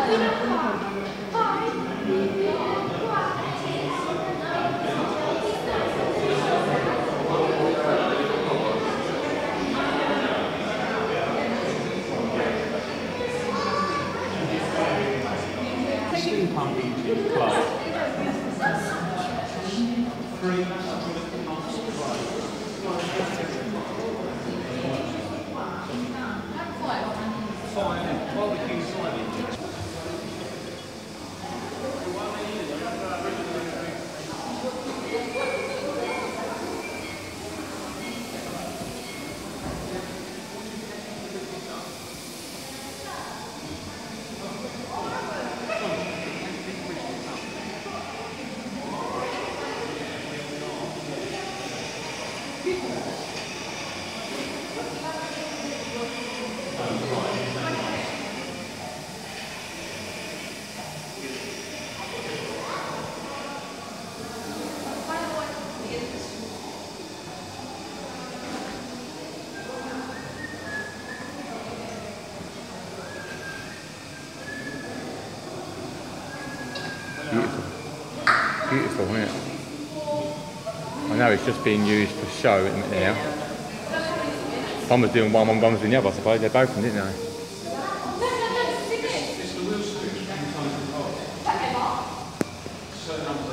Steampunk club. 3 barbecue signage. Beautiful. Beautiful, isn't it? I know it's just being used for show now. One was doing one was doing the other, I suppose. They're both in, didn't they? It's the wheel switch.